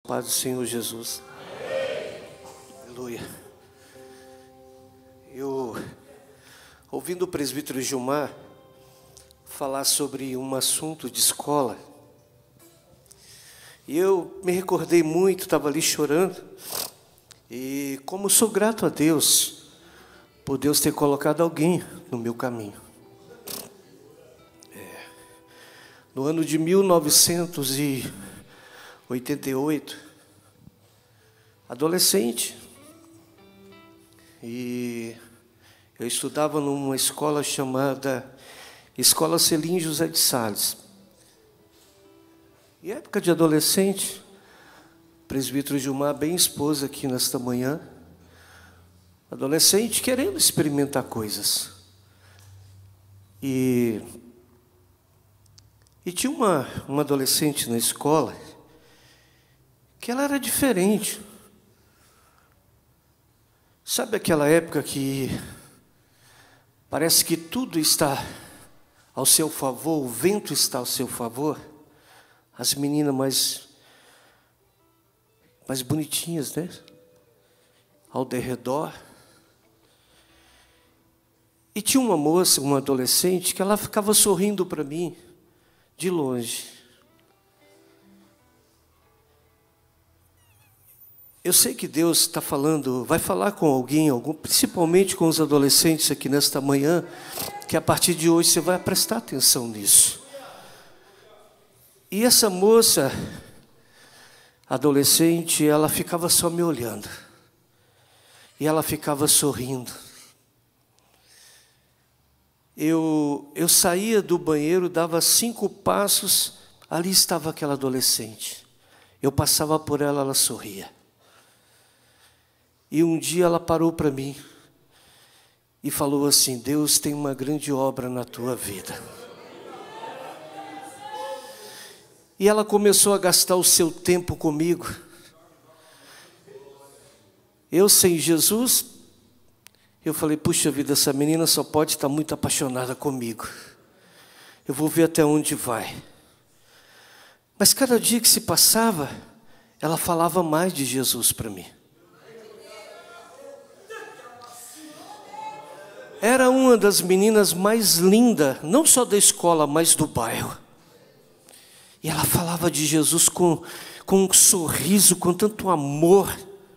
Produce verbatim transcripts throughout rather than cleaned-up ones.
paz do Senhor Jesus. Amém. Aleluia. Eu, ouvindo o presbítero Gilmar falar sobre um assunto de escola, e eu me recordei muito, estava ali chorando, e como sou grato a Deus, por Deus ter colocado alguém no meu caminho. É, no ano de mil novecentos e oitenta e oito, adolescente, e eu estudava numa escola chamada Escola Selim José de Sales. E época de adolescente, presbítero Gilmar bem expôs aqui nesta manhã, adolescente querendo experimentar coisas. E, e tinha uma, uma adolescente na escola que ela era diferente. Sabe aquela época que parece que tudo está ao seu favor, o vento está ao seu favor? As meninas mais, mais bonitinhas, né? Ao derredor. E tinha uma moça, uma adolescente, que ela ficava sorrindo para mim, de longe. Eu sei que Deus está falando, vai falar com alguém, algum, principalmente com os adolescentes aqui nesta manhã, que a partir de hoje você vai prestar atenção nisso. E essa moça, adolescente, ela ficava só me olhando. E ela ficava sorrindo. Eu, eu saía do banheiro, dava cinco passos, ali estava aquela adolescente. Eu passava por ela, ela sorria. E um dia ela parou para mim e falou assim: Deus tem uma grande obra na tua vida. E ela começou a gastar o seu tempo comigo. Eu sem Jesus, eu falei, puxa vida, essa menina só pode estar muito apaixonada comigo. Eu vou ver até onde vai. Mas cada dia que se passava, ela falava mais de Jesus para mim. Era uma das meninas mais lindas, não só da escola, mas do bairro. E ela falava de Jesus com, com um sorriso, com tanto amor.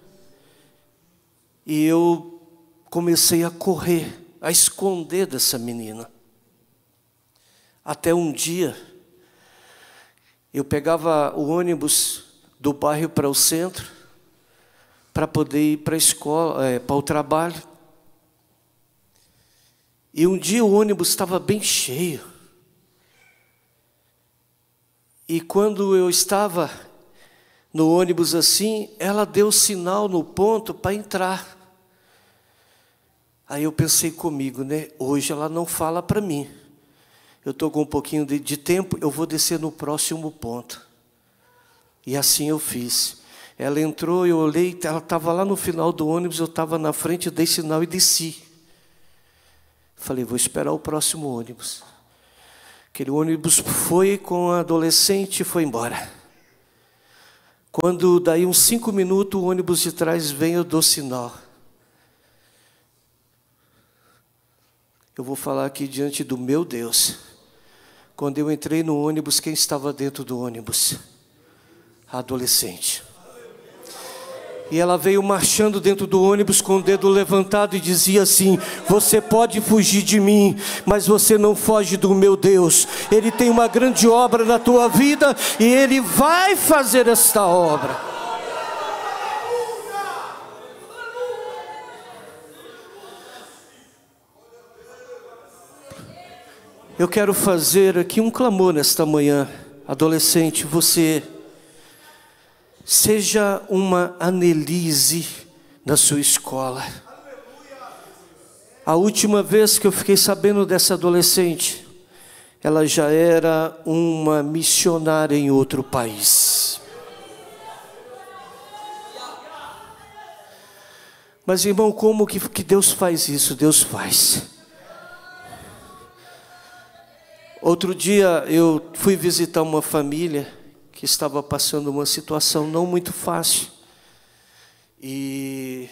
E eu comecei a correr, a esconder dessa menina. Até um dia, eu pegava o ônibus do bairro para o centro, para poder ir para a escola, é, para o trabalho. E um dia o ônibus estava bem cheio. E quando eu estava no ônibus assim, ela deu sinal no ponto para entrar. Aí eu pensei comigo, né? Hoje ela não fala para mim. Eu estou com um pouquinho de, de tempo, eu vou descer no próximo ponto. E assim eu fiz. Ela entrou, eu olhei, ela estava lá no final do ônibus, eu estava na frente, dei sinal e desci. Falei, vou esperar o próximo ônibus. Aquele ônibus foi com a adolescente e foi embora. Quando daí uns cinco minutos o ônibus de trás vem, eu dou sinal. Eu vou falar aqui diante do meu Deus. Quando eu entrei no ônibus, quem estava dentro do ônibus? A adolescente. E ela veio marchando dentro do ônibus com o dedo levantado e dizia assim: você pode fugir de mim, mas você não foge do meu Deus. Ele tem uma grande obra na tua vida e Ele vai fazer esta obra. Eu quero fazer aqui um clamor nesta manhã. Adolescente, você seja uma Annelise na sua escola. A última vez que eu fiquei sabendo dessa adolescente, ela já era uma missionária em outro país. Mas, irmão, como que, que Deus faz isso? Deus faz. Outro dia eu fui visitar uma família que estava passando uma situação não muito fácil. E,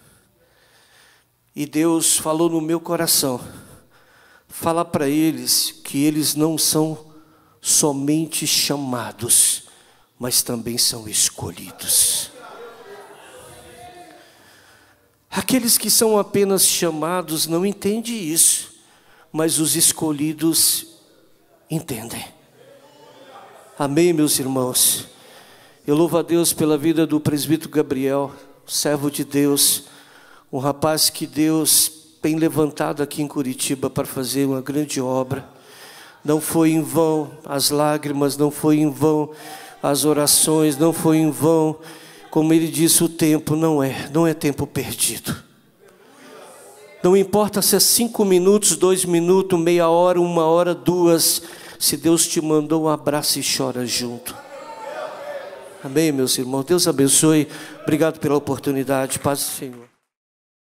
e Deus falou no meu coração, fala para eles que eles não são somente chamados, mas também são escolhidos. Aqueles que são apenas chamados não entendem isso, mas os escolhidos entendem. Amém, meus irmãos? Eu louvo a Deus pela vida do presbítero Gabriel, servo de Deus, um rapaz que Deus tem levantado aqui em Curitiba para fazer uma grande obra. Não foi em vão as lágrimas, não foi em vão as orações, não foi em vão, como ele disse, o tempo não é, não é tempo perdido. Não importa se é cinco minutos, dois minutos, meia hora, uma hora, duas, se Deus te mandou, um abraço e chora junto. Amém, meus irmãos? Deus abençoe. Obrigado pela oportunidade. Paz do Senhor.